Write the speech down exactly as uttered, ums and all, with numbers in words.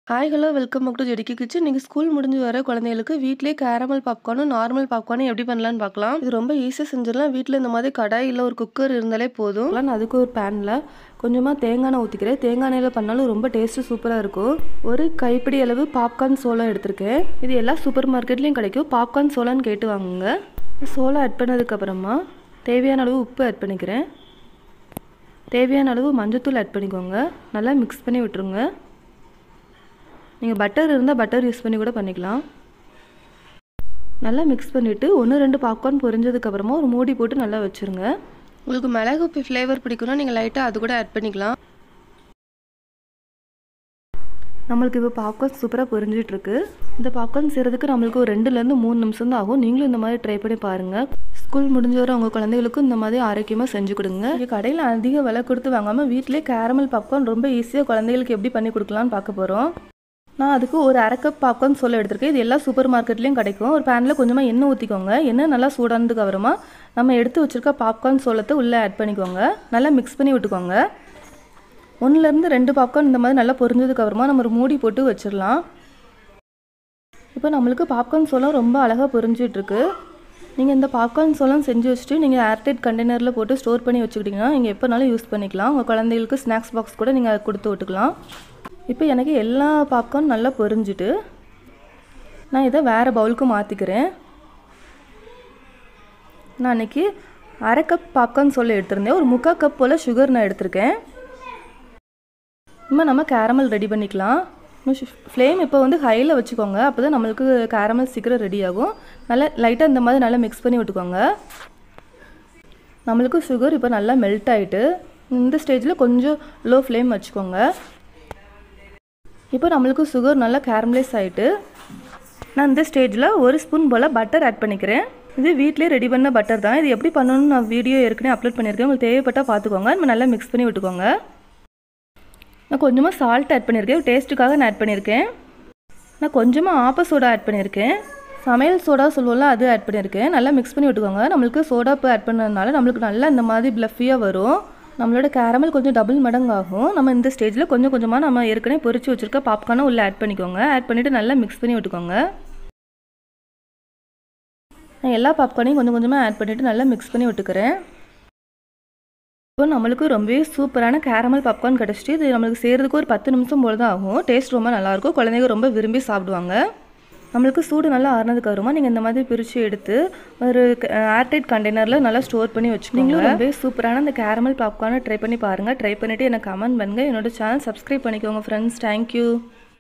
Hi hello welcome back to ஜெடிக்கி kitchen. நீங்கள் school முடிஞ்சு வர குழந்தைகளுக்கு வீட்டிலே கேரமல் பாப்கார்னும் நார்மல் பாப்கார்னும் எப்படி பண்ணலான்னு பார்க்கலாம். இது ரொம்ப ஈஸியாக செஞ்சிடலாம். வீட்டில் இந்த மாதிரி கடாய் இல்லை ஒரு குக்கர் இருந்தாலே போதும். நான் அதுக்கு ஒரு பேனில் கொஞ்சமாக தேங்காய் எண்ணெய் ஊற்றிக்கிறேன். தேங்காய் எண்ணெயில் பண்ணாலும் ரொம்ப டேஸ்ட்டு சூப்பராக இருக்கும். ஒரு கைப்பிடி அளவு பாப்கார்ன் சோளம் எடுத்திருக்கேன். இது எல்லா சூப்பர் மார்க்கெட்லேயும் கிடைக்கும். பாப்கார்ன் சோளம்னு கேட்டு வாங்குங்க. சோளம் ஆட் பண்ணதுக்கப்புறமா தேவையான அளவு உப்பு ஆட் பண்ணிக்கிறேன். தேவையான அளவு மஞ்சத்தூள் ஆட் பண்ணிக்கோங்க. நல்லா மிக்ஸ் பண்ணி விட்டுருங்க. நீங்கள் பட்டர் இருந்தால் பட்டர் யூஸ் பண்ணி கூட பண்ணிக்கலாம். நல்லா மிக்ஸ் பண்ணிவிட்டு ஒன்று ரெண்டு பாப்கார்ன் பொரிஞ்சதுக்கப்புறமா ஒரு மூடி போட்டு நல்லா வச்சுருங்க. உங்களுக்கு மிளகு உப்பு ஃப்ளேவர் பிடிக்கும்னா நீங்கள் லைட்டாக அது கூட ஆட் பண்ணிக்கலாம். நம்மளுக்கு இப்போ பாப்கார்ன் சூப்பராக பொரிஞ்சிட்ருக்கு. இந்த பாப்கார்ன் செய்கிறதுக்கு நம்மளுக்கு ஒரு ரெண்டுலேருந்து மூணு நிமிஷம் தான் ஆகும். நீங்களும் இந்த மாதிரி ட்ரை பண்ணி பாருங்கள். ஸ்கூல் முடிஞ்ச வர உங்கள் குழந்தைகளுக்கும் இந்த மாதிரி ஆரோக்கியமாக செஞ்சு கொடுங்க. இங்கே கடையில் அதிக விலை கொடுத்து வாங்காமல் வீட்டிலே கேரமல் பாப்கார்ன் ரொம்ப ஈஸியாக குழந்தைகளுக்கு எப்படி பண்ணி கொடுக்கலான்னு பார்க்க போகிறோம். நான் அதுக்கு ஒரு அரை கப் பாப்கார்ன் சோளம் எடுத்திருக்கேன். இது எல்லா சூப்பர் மார்க்கெட்லேயும் கிடைக்கும். ஒரு பேனில் கொஞ்சமாக எண்ணெய் ஊற்றிக்கோங்க. எண்ணெய் நல்லா சூடானதுக்கு அப்புறமா நம்ம எடுத்து வச்சுருக்க பாப்கார்ன் சோளத்தை உள்ளே ஆட் பண்ணிக்கோங்க. நல்லா மிக்ஸ் பண்ணி விட்டுக்கோங்க. ஒன்றுலேருந்து ரெண்டு பாப்கார்ன் இந்த மாதிரி நல்லா பொரிஞ்சதுக்கு அப்புறமா நம்ம ஒரு மூடி போட்டு வச்சிடலாம். இப்போ நம்மளுக்கு பாப்கார்ன் சோளம் ரொம்ப அழகாக பொரிஞ்சிட்ருக்கு. நீங்கள் இந்த பாப்கார்ன் சோளம் செஞ்சு வச்சுட்டு நீங்கள் ஏர்டைட் கண்டெய்னரில் போட்டு ஸ்டோர் பண்ணி வச்சுக்கிட்டிங்கன்னா நீங்கள் எப்போனாலும் யூஸ் பண்ணிக்கலாம். உங்கள் குழந்தைகளுக்கு ஸ்நாக்ஸ் பாக்ஸ் கூட நீங்கள் கொடுத்து விட்டுக்கலாம். இப்போ எனக்கு எல்லா பாப்கார்ன் நல்லா பொரிஞ்சிட்டு நான் இதை வேறு பவுலுக்கு மாற்றிக்கிறேன். நான் அன்றைக்கி அரை கப் பாப்கார்ன் சோளம் எடுத்திருந்தேன். ஒரு முக்கால் கப் போல் சுகர் நான் எடுத்திருக்கேன். இப்போ நம்ம கேரமல் ரெடி பண்ணிக்கலாம். ஃப்ளேம் இப்போ வந்து ஹையில் வச்சுக்கோங்க. அப்போ தான் நம்மளுக்கு கேரமல் சீக்கிரம் ரெடி ஆகும். நல்லா லைட்டாக இந்த மாதிரி நல்லா மிக்ஸ் பண்ணி விட்டுக்கோங்க. நம்மளுக்கு சுகர் இப்போ நல்லா மெல்ட் ஆகிட்டு இந்த ஸ்டேஜில் கொஞ்சம் லோ ஃப்ளேம் வச்சுக்கோங்க. இப்போ நம்மளுக்கு சுகர் நல்லா கேரமலைஸ் ஆகிட்டு நான் இந்த ஸ்டேஜில் ஒரு ஸ்பூன் போல் பட்டர் ஆட் பண்ணிக்கிறேன். இது வீட்டிலே ரெடி பண்ண பட்டர் தான். இது எப்படி பண்ணணும்னு நான் வீடியோ ஏற்கனவே அப்லோட் பண்ணியிருக்கேன். உங்களுக்கு தேவைப்பட்டால் பார்த்துக்கோங்க. நம்ம நல்லா மிக்ஸ் பண்ணி விட்டுக்கோங்க. நான் கொஞ்சமாக சால்ட் ஆட் பண்ணியிருக்கேன். டேஸ்ட்டுக்காக நான் ஆட் பண்ணியிருக்கேன். நான் கொஞ்சமாக ஆப்ப சோடா ஆட் பண்ணியிருக்கேன். சமையல் சோடா சொல்லுவோம்ல அது ஆட் பண்ணியிருக்கேன். நல்லா மிக்ஸ் பண்ணி விட்டுக்கோங்க. நம்மளுக்கு சோடா இப்போ ஆட் பண்ணதுனால நம்மளுக்கு நல்லா இந்த மாதிரி ப்ளஃபியாக வரும். நம்மளோட கேரமல் கொஞ்சம் டபுள் மடங்கு ஆகும். நம்ம இந்த ஸ்டேஜில் கொஞ்சம் கொஞ்சமாக நம்ம ஏற்கனவே பொரிச்சு வச்சுருக்க பாப்கார்னை உள்ளே ஆட் பண்ணிக்கோங்க. ஆட் பண்ணிவிட்டு நல்லா மிக்ஸ் பண்ணி விட்டுக்கோங்க. நான் எல்லா பாப்கார்னையும் கொஞ்சம் கொஞ்சமாக ஆட் பண்ணிவிட்டு நல்லா மிக்ஸ் பண்ணி விட்டுக்கிறேன். இப்போ நம்மளுக்கு ரொம்பவே சூப்பரான கேரமல் பாப்கார்ன் கிடச்சிட்டு இது நம்மளுக்கு செய்கிறதுக்கு ஒரு பத்து நிமிஷம் போல் தான் ஆகும். டேஸ்ட் ரொம்ப நல்லாயிருக்கும். குழந்தைங்க ரொம்ப விரும்பி சாப்பிடுவாங்க. நம்மளுக்கு சூடு நல்லா ஆறுனதுக்கு அப்புறமா நீங்கள் இந்த மாதிரி பிரித்து எடுத்து ஒரு ஏர்டைட் கண்டெய்னரில் நல்லா ஸ்டோர் பண்ணி வச்சுக்கோங்க. நீங்களும் ரொம்ப சூப்பரான இந்த கேரமல் பாப்கார்னை ட்ரை பண்ணி பாருங்கள். ட்ரை பண்ணிவிட்டு எனக்கு கமெண்ட் பண்ணுங்கள். என்னோட சேனல் சப்ஸ்கிரைப் பண்ணிக்கோங்க ஃப்ரெண்ட்ஸ். தேங்க்யூ.